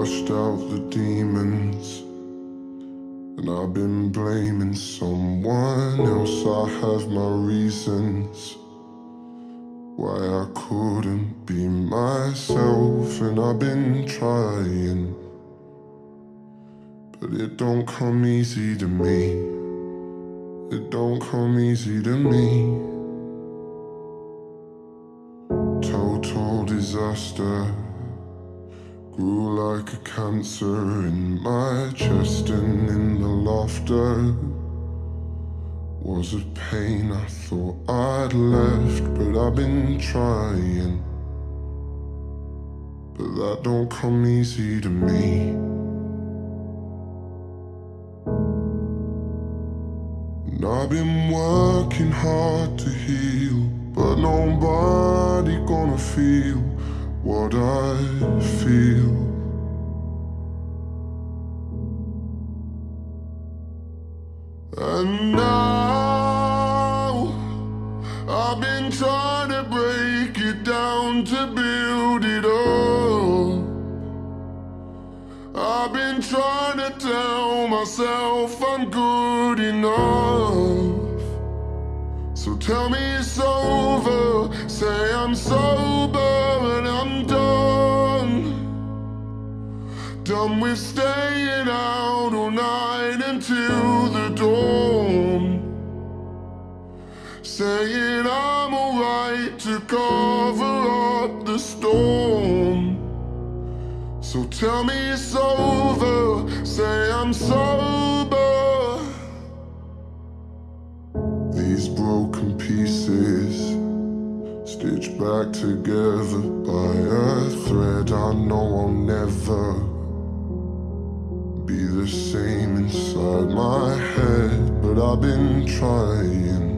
flushed out the demons, and I've been blaming someone else. I have my reasons why I couldn't be myself, and I've been trying, but it don't come easy to me. It don't come easy to me. Total disaster grew like a cancer in my chest, and in the laughter was a pain I thought I'd left. But I've been trying, but that don't come easy to me. And I've been working hard to heal, but nobody gonna feel what I feel. And now I've been trying to break it down to build it up. I've been trying to tell myself I'm good enough. So tell me it's over, say I'm sober and I'm done. Done with staying out all night until the dawn. Saying I'm alright to cover up the storm. So tell me it's over, say I'm sober. These broken pieces stitched back together by a thread. I know I'll never be the same inside my head, but I've been trying,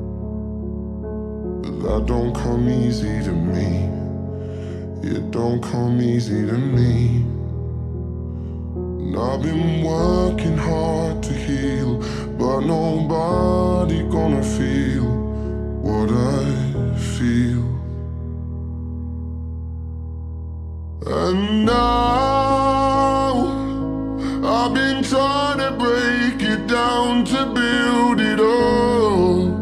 but that don't come easy to me. It don't come easy to me. And I've been working hard to heal, but nobody gonna feel what I feel. And now I've been trying to break it down to build it up.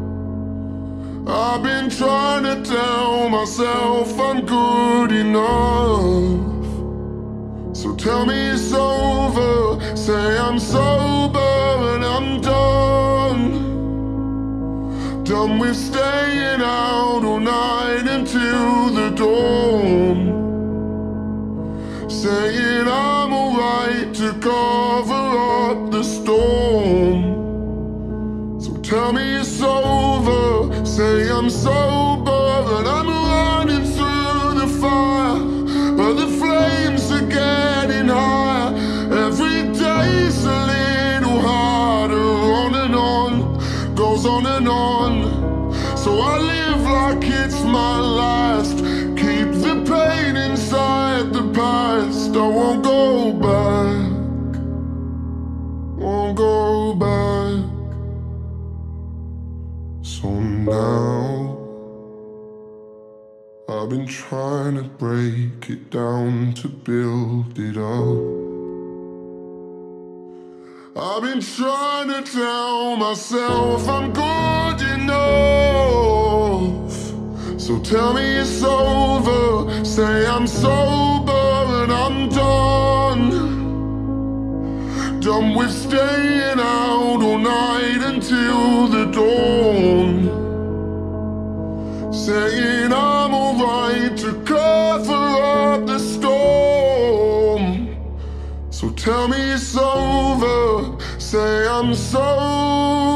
I've been trying to tell myself I'm good enough. So tell me it's over, say I'm sober and I'm done. Done with staying out all night until the dawn. Saying I'm alright to cover up the storm. So tell me it's over, say I'm sober and I'm running through the fire, but the flames are getting higher. Every day's a little harder, on and on, goes on and on. So I live like it's my last, keep the pain inside the past. I won't go back, won't go back. So now I've been trying to break it down to build it up. I've been trying to tell myself I'm good enough. So tell me it's over, say I'm sober and I'm done. Done with staying out all night until the dawn. Saying I'm alright to cover up the storm. So tell me it's over, say I'm sober.